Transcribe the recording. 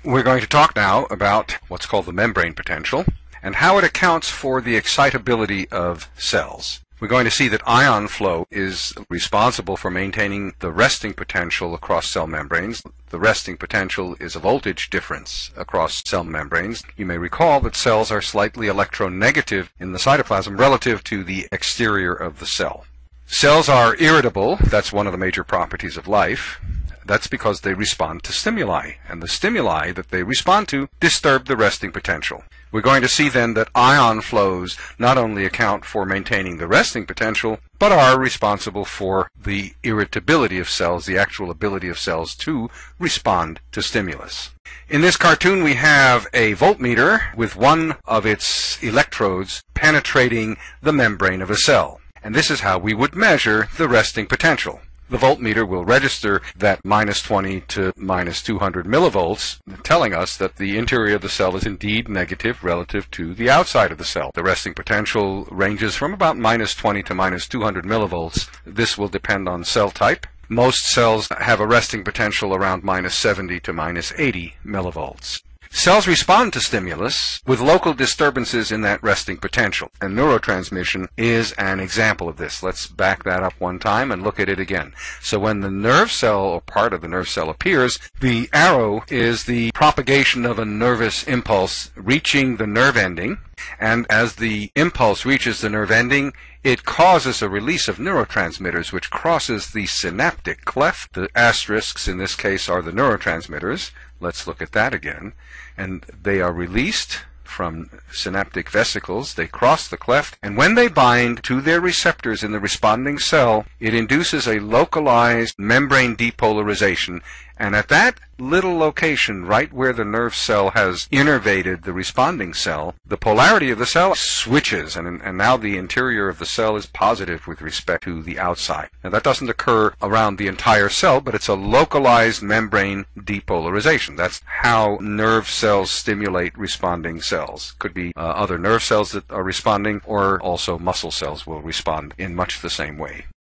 We're going to talk now about what's called the membrane potential and how it accounts for the excitability of cells. We're going to see that ion flow is responsible for maintaining the resting potential across cell membranes. The resting potential is a voltage difference across cell membranes. You may recall that cells are slightly electronegative in the cytoplasm relative to the exterior of the cell. Cells are irritable. That's one of the major properties of life. That's because they respond to stimuli, and the stimuli that they respond to disturb the resting potential. We're going to see then that ion flows not only account for maintaining the resting potential, but are responsible for the irritability of cells, the actual ability of cells to respond to stimulus. In this cartoon we have a voltmeter with one of its electrodes penetrating the membrane of a cell. And this is how we would measure the resting potential. The voltmeter will register that minus 20 to minus 200 millivolts, telling us that the interior of the cell is indeed negative relative to the outside of the cell. The resting potential ranges from about minus 20 to minus 200 millivolts. This will depend on cell type. Most cells have a resting potential around minus 70 to minus 80 millivolts. Cells respond to stimulus with local disturbances in that resting potential, and neurotransmission is an example of this. Let's back that up one time and look at it again. So when the nerve cell or part of the nerve cell appears, the arrow is the propagation of a nervous impulse reaching the nerve ending, and as the impulse reaches the nerve ending, it causes a release of neurotransmitters which crosses the synaptic cleft. The asterisks in this case are the neurotransmitters. Let's look at that again. And they are released from synaptic vesicles. They cross the cleft, and when they bind to their receptors in the responding cell, it induces a localized membrane depolarization. And at that little location, right where the nerve cell has innervated the responding cell, the polarity of the cell switches, and now the interior of the cell is positive with respect to the outside. Now that doesn't occur around the entire cell, but it's a localized membrane depolarization. That's how nerve cells stimulate responding cells. Could be other nerve cells that are responding, or also muscle cells will respond in much the same way.